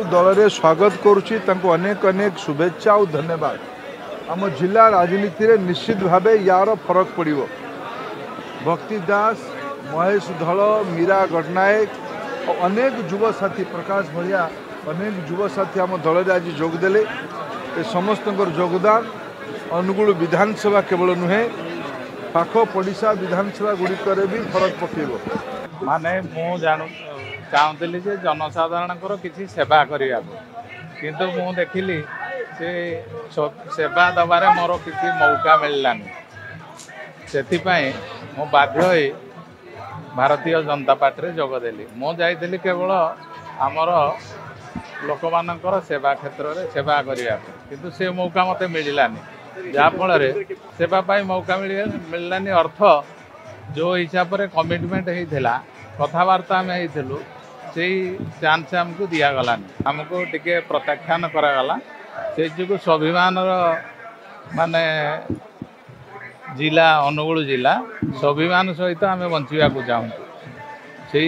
दल में स्वागत करुच्ची अनेक अनेक शुभेच्छा और धन्यवाद। आम जिला राजनीति रे निश्चित भाव यार फरक पड़ो। भक्ति दास, महेश धल, मीरा गटनायक और अनेक युव साथी प्रकाश भलिया अनेक युव साथी आम दल में आज जोगदे। समस्त योगदान अनुगुल विधानसभा केवल नुहे पाख पड़िशा विधानसभा गुड़िक भी फरक पकेब। माने मु चाहूली जे जनसाधारण किसी सेवा करने किंतु मु देखिली से सेवा दबारे मोर किसी मौका मिललानी से मु बाध्य होई भारतीय जनता पार्टी जोगदेली। मु जाइली केवल आमर लोक मानकर सेवा क्षेत्र में सेवा करने किंतु से मौका मते मिललानी जहाँफल सेवा पाई मौका मिललानी। अर्थ जो हिसाब से कमिटमेंट होता कथबार्ता आम होलु से चांस आमको दिगलानी आमको टिके प्रत्याख्यान करागला से जो स्वाभिमान माने जिला अनुगुल जिला स्वाभिमान सहित आम बंचा चाहूँ से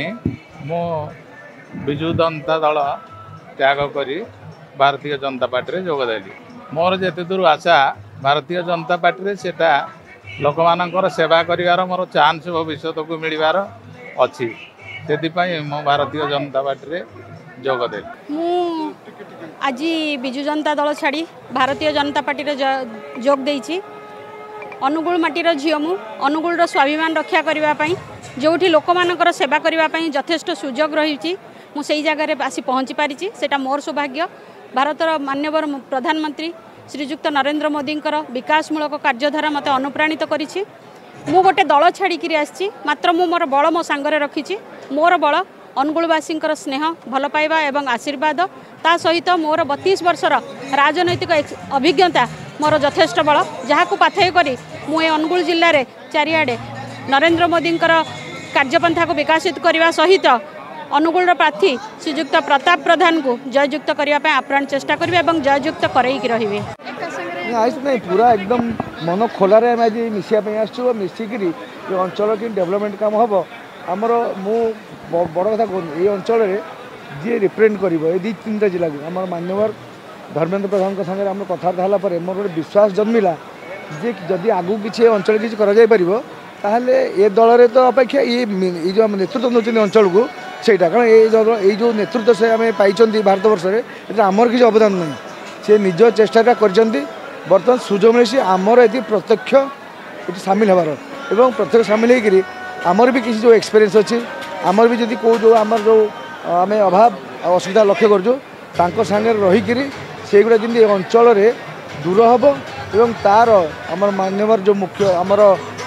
मो विजु जनता दल त्याग करी भारतीय जनता पार्टी जोगदेली। मोर जेते दूर आशा भारतीय जनता पार्टी सेटा लोक मानकर सेवा करिवार मोर चांस भविष्य को मिलबार अच्छी से मो भारतीय जनता पार्टी जोगदेली। आज विजु जनता दल छाड़ी भारतीय जनता पार्टी जोग देइछि। अनुगुल माटीर झील मु अनुगुल स्वाभिमान रक्षा करने जो लोक मानकर सेवा करने यथेष्ट सुजोग रही मुझे जगह आसी पहुँची पारी सेटा मोर सौभाग्य। भारतर माननीय प्रधानमंत्री श्रीजुक्त नरेंद्र मोदी विकासमूलक कार्यधारा मत अनुप्राणित करिछि। मु गोटे दल छाड़ी आसी मात्र मु मोर बल मो सांगरे रखी। मोर बल अनुगुलवासी स्नेह भल पाइबा एवं आशीर्वाद ता सहित मोर 32 वर्षर राजनैतिक अभिज्ञता मोर यथेष्ट बल जहाँ पाथय करी मुझे अनुगुल जिले में चारिआडे नरेंद्र मोदी कार्यपंथा को विकसित करने सहित अनुगुल प्रार्थी श्रीजुक्त प्रताप प्रधान को जययुक्त करने आप्राण चेष्टा करेंगे और जययुक्त करैकी रहिबे। नहीं पूरा एकदम मन खोलार आज मिसाई आसो मिसिक अंचल कि डेवलपमेंट काम हम आमर मु बड़ कथा कहूँ ये अंचल जी रिप्रेजेंट कर दी 3टा जिला को आम मान्यवर धर्मेंद्र प्रधान सागर आम कथबार्ता है मोर गोटे विश्वास जन्मिला जे जदि आगू किसी अंचल किसी ताहले ये दल में तो अपेक्षा ये जो नेतृत्व नौकरी अंचल को सेटा कारण ये जो नेतृत्व से आम पाई भारत वर्ष में आमर किसी अवदान नहीं सी निज चेष्टा बर्तमान सुजोग मिली आमर ये प्रत्यक्ष ये सामिल हबार एवं प्रत्यक्ष सामिल होकर आमर भी किसी जो एक्सपीरियंस अच्छी आमर भी जदि कौ जो आमर जो आम अभाव असुविधा लक्ष्य कर सागर रहीकि से गुड़ा जमी अंचल दूर हम एवं तार आमर मान्यवर जो मुख्य आमर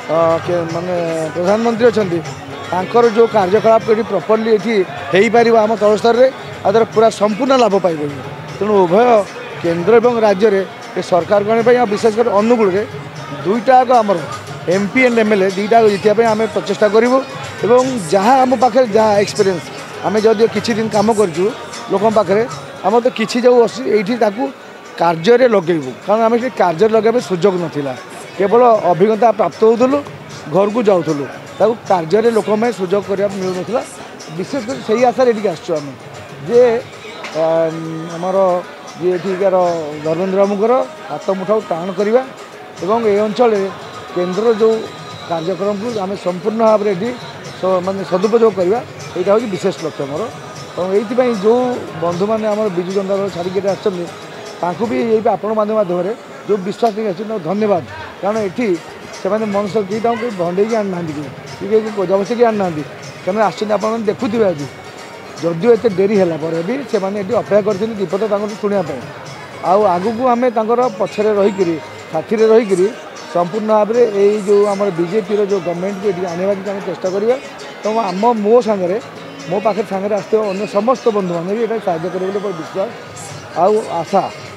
माने प्रधानमंत्री अच्छा जो कार्यकलाप ये प्रॉपर्ली ये हो पार आम तल स्तर में आदर पूरा संपूर्ण लाभ पाइब। तेणु उभय केंद्र और राज्य में ये सरकार गणे विशेषकर अनुगुल दुईटा आमर MP एंड MLA दुईटा जीतने आम प्रचेषा करूँ जहाँ आम पाखे जहाँ एक्सपीरियंस आम जदि किसी दिन कम करूँ लोक पाखे आम तो किसी जो ये कार्य लगेबू कारण आम कार्य लगे सुजोग नाला केवल अभिज्ञता प्राप्त होलु घर को जाऊलु कार्य लोक में सुजोग करने मिलू ना विशेषकर से आशा ये आसमें जे आमर जी एठिकार धर्मेंद्र बाबूर हाथ मुठा टाण करवा एवं ये अंचल केंद्र जो कार्यक्रम को आम संपूर्ण भाव में मानने सदुपयोग करवा यहाँ हूँ विशेष लक्ष्य मोर और ये जो बंधु मैंने आम विजु जनता दल छाड़ी आसो भी ये आपण माध्यम जो विश्वास नहीं धन्यवाद कारण ये से मनुष्य कि भंडे आना कि जबरदस्ती आना क्या आसने आप देखुए आज जदिव एत डेरी है भी से अपेक्षा कर दीपद शुणापी आगू को आम पछरे रहीकि साथी रहीकि संपूर्ण भाव में यही जो आम बीजेपी जो गवर्नमेंट को आने की चेष्टा करेंगे तो आम मो सांगे मो पाखे सांगे आसते अन्य समस्त बंधु मैंने भी ये साहय करेंगे विश्वास आशा